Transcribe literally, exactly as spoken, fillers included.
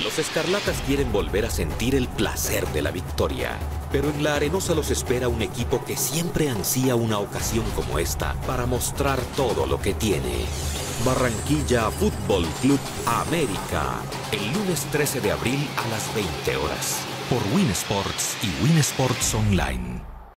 Los escarlatas quieren volver a sentir el placer de la victoria, pero en la Arenosa los espera un equipo que siempre ansía una ocasión como esta para mostrar todo lo que tiene. Barranquilla Fútbol Club América, el lunes trece de abril a las veinte horas, por Win Sports y Win Sports Online.